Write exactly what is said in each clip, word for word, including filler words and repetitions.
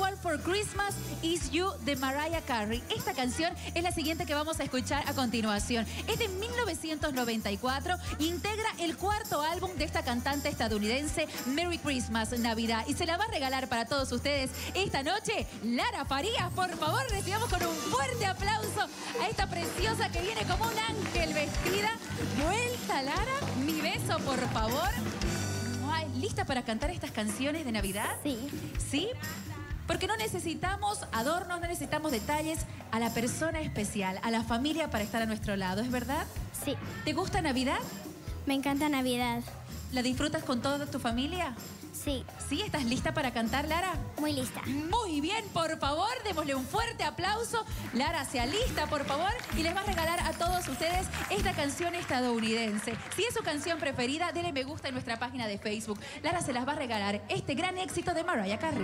All for Christmas Is You de Mariah Carey. Esta canción es la siguiente que vamos a escuchar a continuación. Es de mil novecientos noventa y cuatro, integra el cuarto álbum de esta cantante estadounidense, Merry Christmas, Navidad. Y se la va a regalar para todos ustedes esta noche, Lara Farías. Por favor, recibamos con un fuerte aplauso a esta preciosa que viene como un ángel vestida. Vuelta, Lara. Mi beso, por favor. Ay, ¿lista para cantar estas canciones de Navidad? Sí. ¿Sí? Porque no necesitamos adornos, no necesitamos detalles, a la persona especial, a la familia para estar a nuestro lado, ¿es verdad? Sí. ¿Te gusta Navidad? Me encanta Navidad. ¿La disfrutas con toda tu familia? Sí. ¿Sí? ¿Estás lista para cantar, Lara? Muy lista. Muy bien, por favor, démosle un fuerte aplauso. Lara, sea lista, por favor, y les va a regalar a todos ustedes esta canción estadounidense. Si es su canción preferida, denle me gusta en nuestra página de Facebook. Lara se las va a regalar este gran éxito de Mariah Carey.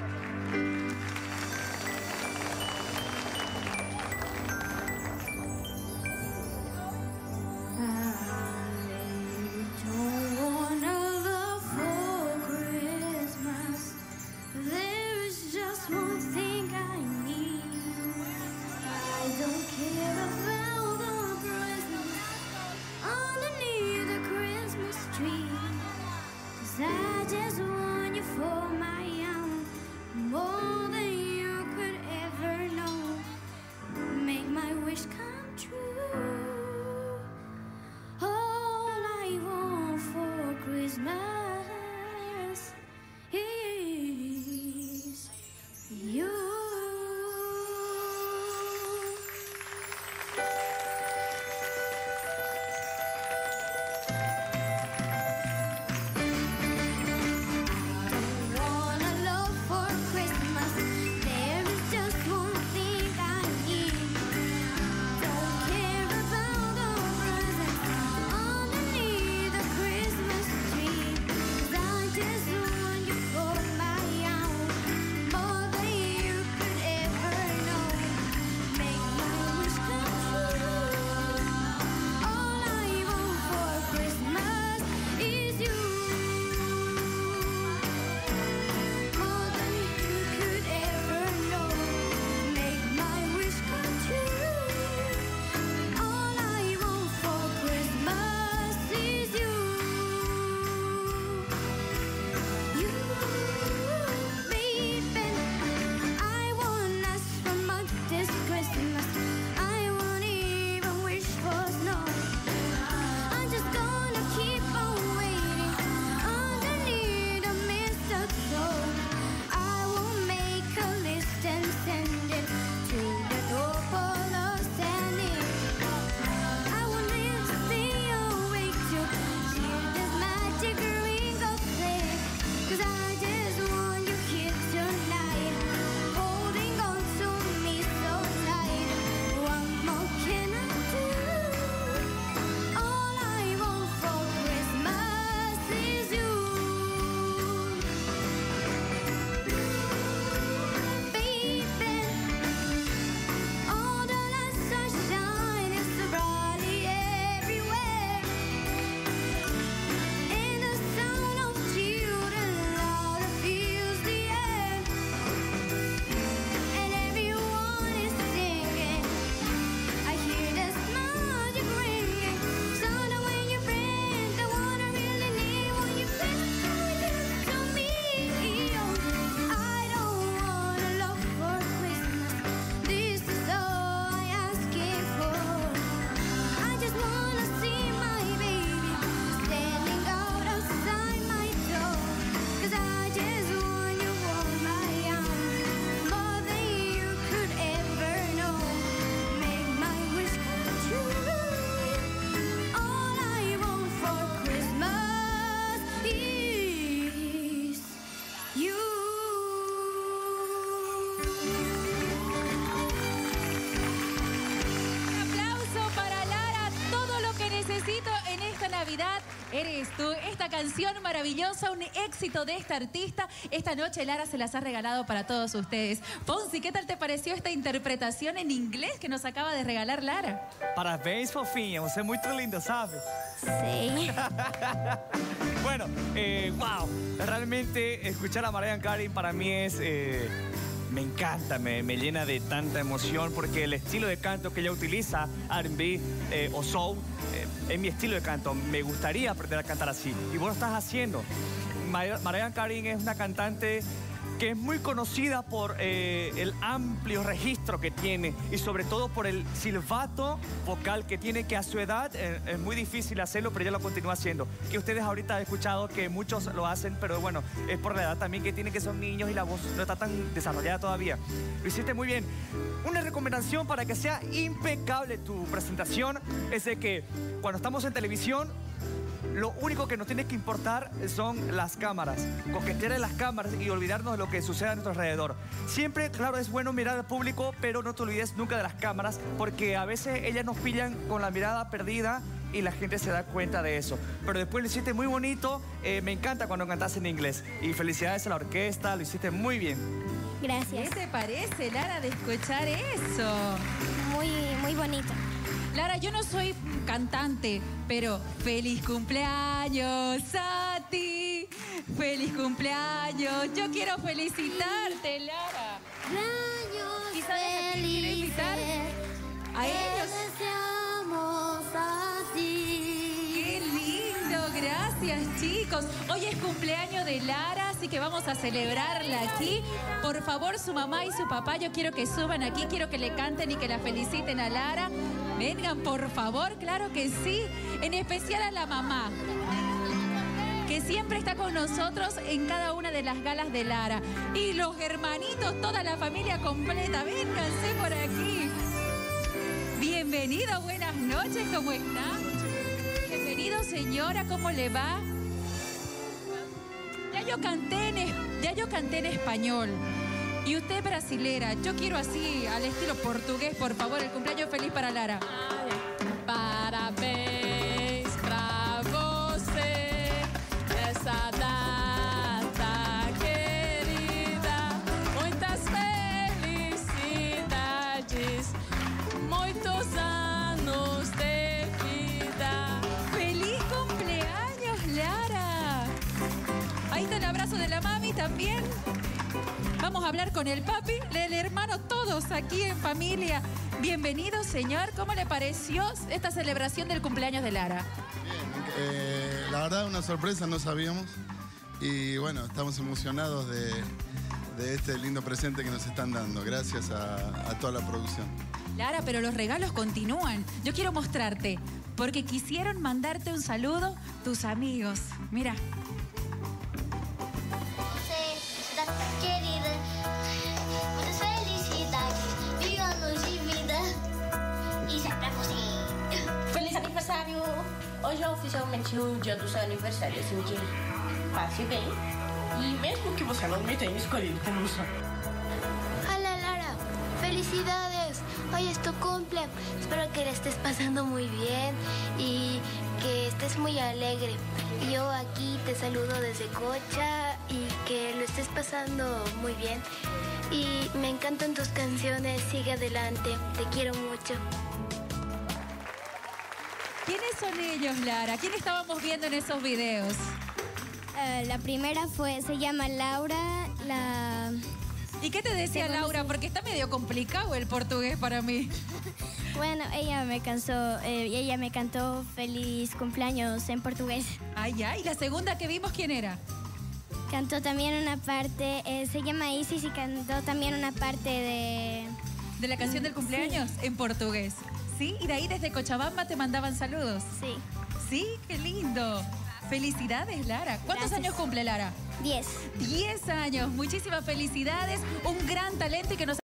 I just want you for my own, more than you could ever know. Make my wish come true. All I want for Christmas is you. Navidad eres tú. Esta canción maravillosa, un éxito de esta artista. Esta noche Lara se las ha regalado para todos ustedes. Fonsi, ¿qué tal te pareció esta interpretación en inglés que nos acaba de regalar Lara? Parabéns, fofinha. Você é muito linda, sabe? Sí. Bueno, eh, wow. Realmente escuchar a Mariah Carey para mí es... Eh, me encanta, me, me llena de tanta emoción porque el estilo de canto que ella utiliza, R and B eh, o soul, eh, es mi estilo de canto. Me gustaría aprender a cantar así. Y vos lo estás haciendo. Mar Mariah Carey es una cantante que es muy conocida por eh, el amplio registro que tiene y sobre todo por el silbato vocal que tiene, que a su edad eh, es muy difícil hacerlo, pero ella lo continúa haciendo. Que ustedes ahorita han escuchado que muchos lo hacen, pero bueno, es por la edad también que tienen, que son niños y la voz no está tan desarrollada todavía. Lo hiciste muy bien. Una recomendación para que sea impecable tu presentación es de que cuando estamos en televisión, lo único que nos tiene que importar son las cámaras, coquetear en las cámaras y olvidarnos de lo que sucede a nuestro alrededor. Siempre, claro, es bueno mirar al público, pero no te olvides nunca de las cámaras, porque a veces ellas nos pillan con la mirada perdida y la gente se da cuenta de eso. Pero después lo hiciste muy bonito, eh, me encanta cuando cantas en inglés. Y felicidades a la orquesta, lo hiciste muy bien. Gracias. ¿Qué te parece, Lara, de escuchar eso? Muy, muy bonito. Lara, yo no soy cantante, pero feliz cumpleaños a ti. Feliz cumpleaños. Yo quiero felicitarte, Lara. Cumpleaños ¿Y sabes a quién quiero invitar? A ellos. Te deseamos a ti. Qué lindo, gracias, chicos. Hoy es cumpleaños de Lara, así que vamos a celebrarla aquí. Por favor, su mamá y su papá, yo quiero que suban aquí, quiero que le canten y que la feliciten a Lara. Vengan, por favor, claro que sí. En especial a la mamá, que siempre está con nosotros en cada una de las galas de Lara. Y los hermanitos, toda la familia completa. Vénganse por aquí. Bienvenido, buenas noches, ¿cómo está? Bienvenido, señora, ¿cómo le va? Ya yo canté en, es- ya yo canté en español. Y usted brasilera, yo quiero así, al estilo portugués, por favor, el cumpleaños feliz para Lara. Parabéns pra você nessa data querida. Muitas felicidades, muitos anos de vida. ¡Feliz cumpleaños, Lara! Ahí está el abrazo de la mami también. Vamos a hablar con el papi, el hermano, todos aquí en familia. Bienvenido, señor. ¿Cómo le pareció esta celebración del cumpleaños de Lara? Bien, eh, la verdad una sorpresa, no sabíamos. Y bueno, estamos emocionados de, de este lindo presente que nos están dando. Gracias a, a toda la producción. Lara, pero los regalos continúan. Yo quiero mostrarte, porque quisieron mandarte un saludo tus amigos. Mira. Data querida, muitas felicidades, mil anos de vida. Isso é pra você. Feliz aniversário! Hoje é oficialmente o dia do seu aniversário, assim que passe bem. E mesmo que você não me tenha escolhido como só. Hola Lara, felicidades. Hoy es tu cumple. Espero que la estés pasando muy bien y que estés muy alegre. Yo aquí te saludo desde Cocha y que lo estés pasando muy bien. Y me encantan tus canciones, sigue adelante, te quiero mucho. ¿Quiénes son ellos, Lara? ¿Quién estábamos viendo en esos videos? Eh, la primera fue, se llama Laura, la... ¿Y qué te decía Te Laura? conocí. Porque está medio complicado el portugués para mí. Bueno, ella me cansó, eh, ella me cantó feliz cumpleaños en portugués. Ay, ay, la segunda que vimos, ¿quién era? Cantó también una parte, eh, se llama Isis y cantó también una parte de... ¿De la canción del cumpleaños? En portugués. ¿Sí? Y de ahí desde Cochabamba te mandaban saludos. Sí, Sí, qué lindo. Felicidades, Lara. ¿Cuántos Gracias. años cumple Lara? diez. Diez años. Muchísimas felicidades. Un gran talento y que nos